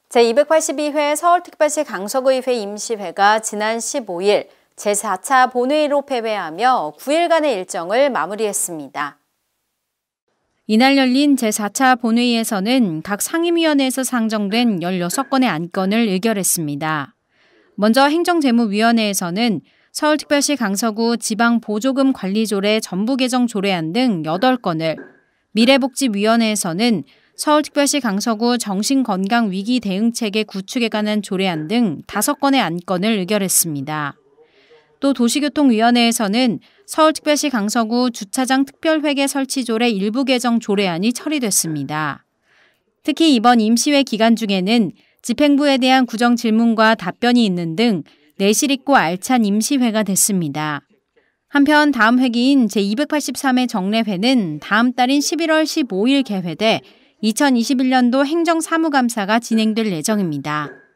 제282회 서울특별시 강서구의회 임시회가 지난 15일 제4차 본회의로 패배하며 9일간의 일정을 마무리했습니다. 이날 열린 제4차 본회의에서는 각 상임위원회에서 상정된 16건의 안건을 의결했습니다. 먼저 행정재무위원회에서는 서울특별시 강서구 지방보조금 관리조례 전부 개정 조례안 등 8건을, 미래복지위원회에서는 서울특별시 강서구 정신건강위기 대응체계 구축에 관한 조례안 등 5건의 안건을 의결했습니다. 또 도시교통위원회에서는 서울특별시 강서구 주차장 특별회계 설치조례 일부 개정 조례안이 처리됐습니다. 특히 이번 임시회 기간 중에는 집행부에 대한 구정 질문과 답변이 있는 등 내실 있고 알찬 임시회가 됐습니다. 한편 다음 회기인 제283회 정례회는 다음 달인 11월 15일 개회돼 2021년도 행정사무감사가 진행될 예정입니다.